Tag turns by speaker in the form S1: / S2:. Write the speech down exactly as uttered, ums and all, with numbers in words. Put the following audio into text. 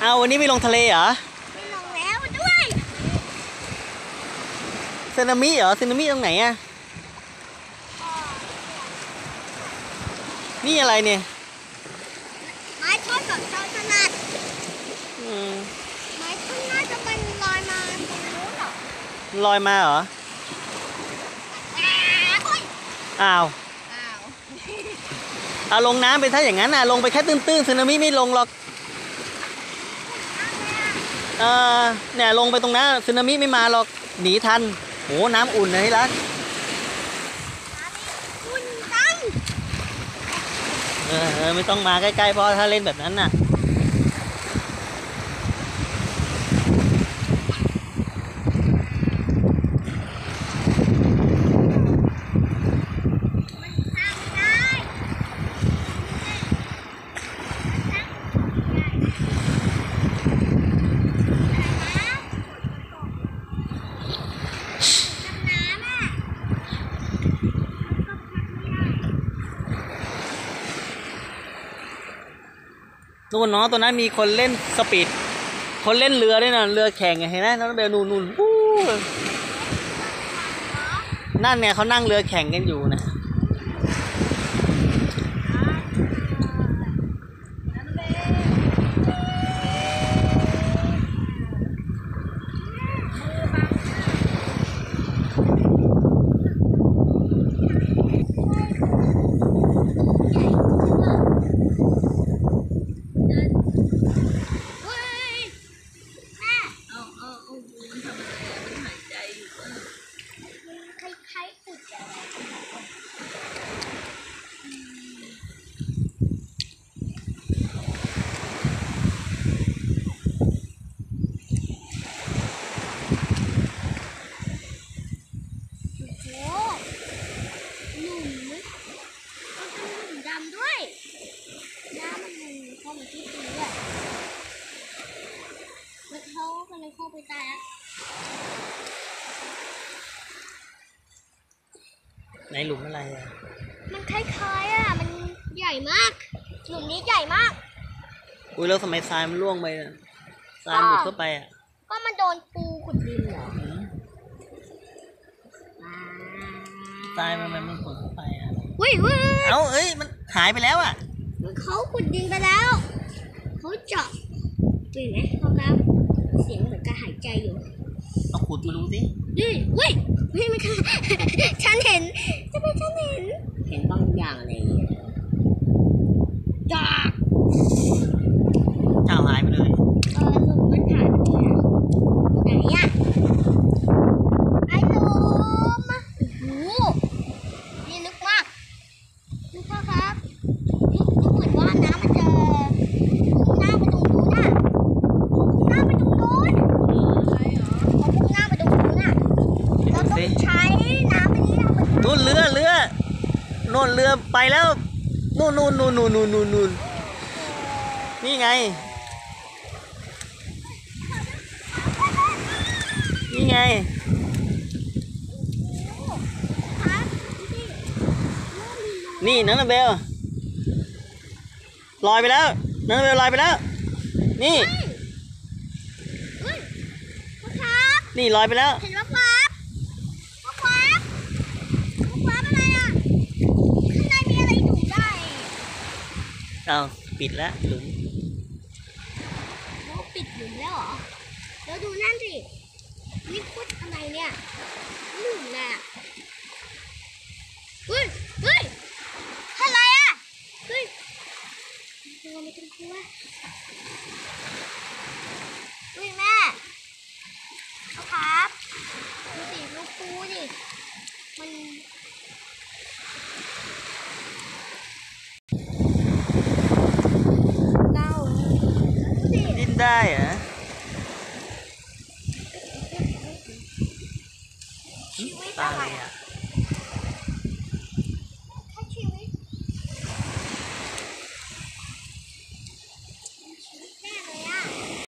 S1: เอาวันนี้ไม่ลงทะเลเหรอ
S2: ไม่ลงแล้วด้วย
S1: สึนามิเหรอสึนามิตรงไหนอะนี่อะไรเนี่ย
S2: ไม้ท่อนกับเจ้าถนัดไม้ท่อนน่าจะเป็นลอยมาตรงนู้นหรอ
S1: ลอยมาเหรออ้าว
S2: อ้าว
S1: เอาลงน้ำไปถ้าอย่างนั้นน่ะลงไปแค่ตื้นๆสึนามิไม่ลงหรอกเออเนี่ยลงไปตรงนั้นสึนามิไม่มาหรอกหนีทันโหน้ำอุ่นเลยรัก
S2: อุ่นจัง
S1: เออไม่ต้องมาใกล้ๆเพราะถ้าเล่นแบบนั้นน่ะนู่นเนาะตัวนั้นมีคนเล่นสปีดคนเล่นเรือด้วยนะเรือแข่งเห็นไหมน้องเบลนู่นนู่นนั่นเนี่ยเขานั่งเรือแข่งกันอยู่นะ
S2: เขาก็เลยเข้าไปตายแล้ว
S1: ในหลุมอะไรอ่ะ
S2: มันคล้ายๆอ่ะมันใหญ่มากหลุมนี้ใหญ่มาก
S1: อุ้ยแล้วทำไมทรายมันร่วงไปทรายหลุดเข้าไปอ่ะ
S2: ก็มันโดนปูขุดดินเหรอ
S1: ทรายมันมันขุดเข้าไปอ่ะ
S2: อุ้ยอุ้ย
S1: เอ้าเอ้ยมันหายไปแล้วอ่ะ
S2: เขาขุดดินไปแล้วเขาเจาะเห็นไหมเขาครับเสียงเหมือนการหายใจอยู่
S1: เอาขุดมาดูสิ
S2: ดิเว้ยเฮ้ยมันฉันเห็นจะเป็นฉันเห็นเห็นบางอย่างอะไรจ้า
S1: เจ้าหายไปเลย
S2: เออหลุมมันหายไปเลยไหนอ่ะไอ้หลุมโอ้โหนี่ลึกมากลึกมากครับเหมือนว่าน้ำมันจะพุ่งหน้าไปตรงนู้นน่ะพุ่งหน้าไปตรงนู้นใช่เหรอพอพุ่งหน้าไปตรงนู้นน่ะเราต้องใช้น้ำไปนี้เอาไป
S1: นู่นเรือเรือโน่นเรือไปแล้วนู่นนู่นนู่นนู่นนู่นนู่นนู่นนี่ไงนี่ไงนี่น้องเบลลอยไปแล้วน้องเบลลอยไปแล้วนี่นี่ลอยไปแล้ว
S2: เห็นว่าฟ้าฟ้าฟ้าอะไรอ่ะข้างในมีอะไรอยู่ได้
S1: เอาปิดแล้วหลุม
S2: โอ้ปิดหลุมแล้วเหรอแล้วดูนั่นสินี่พูดอะไรเนี่ยหลุมแหละเฮ้ยเฮ้ยอะไรอ่ะเฮ้ยเราไม่ต้องกลัวเฮ้ยแม่เอาครับดูสิลูกปูดิมันเน่า
S1: ดิ้นได้เหรอ
S2: ชีวิต
S1: ตา
S2: อะไร
S1: ยอ่ะ